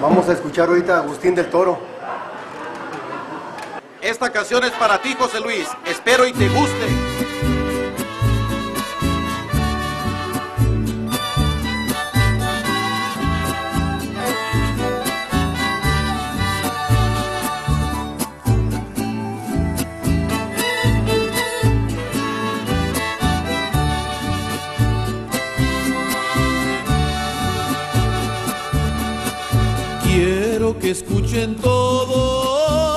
Vamos a escuchar ahorita a Agustín del Toro. Esta canción es para ti, José Luis. Espero y te guste. Quiero que escuchen todos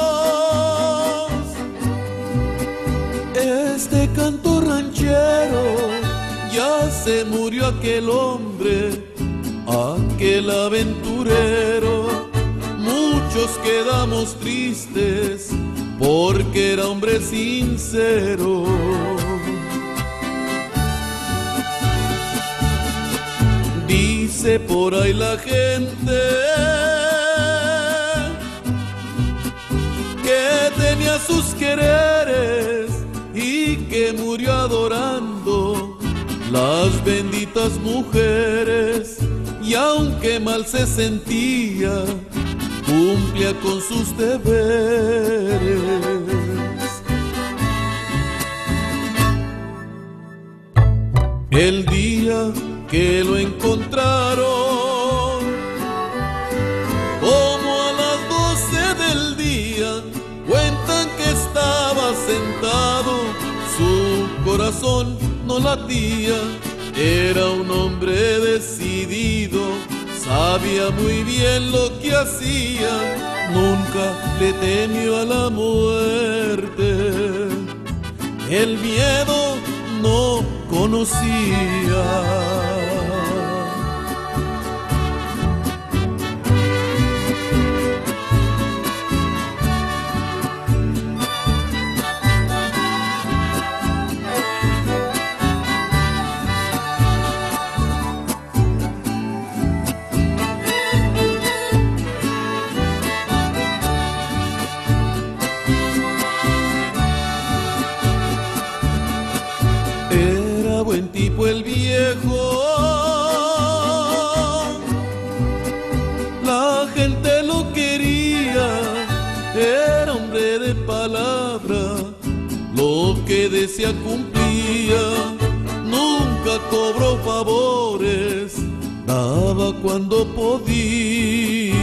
este canto ranchero. Ya se murió aquel hombre, aquel aventurero. Muchos quedamos tristes porque era hombre sincero. Dice por ahí la gente que tenía sus quereres y que murió adorando las benditas mujeres, y aunque mal se sentía, cumplía con sus deberes. El día que lo encontraron, como a las 12 del día, cuentan que estaba sentado, su corazón no latía. Era un hombre decidido, sabía muy bien lo que hacía, nunca le temió a la muerte, el miedo no conocía. Era buen tipo el viejo, la gente lo quería, era hombre de palabra, lo que decía cumplía, nunca cobró favores, daba cuando podía.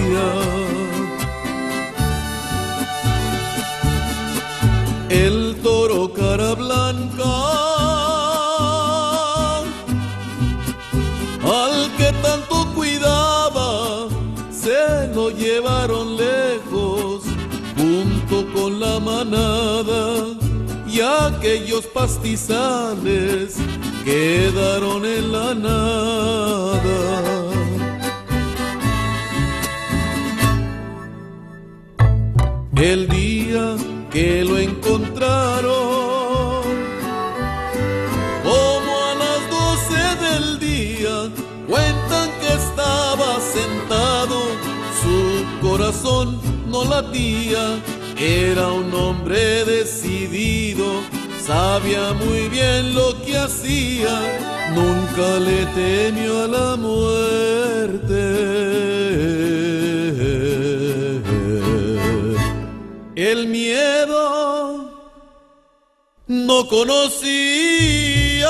El toro cara blanca, al que tanto cuidaba, se lo llevaron lejos junto con la manada, y aquellos pastizales quedaron en la nada. El día que lo encontraron, como a las 12 del día, cuentan que estaba sentado, su corazón no latía, era un hombre decidido, sabía muy bien lo que hacía, nunca le temió a la muerte. El miedo no conocía.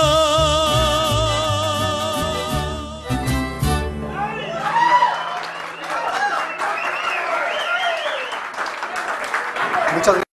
Muchas gracias.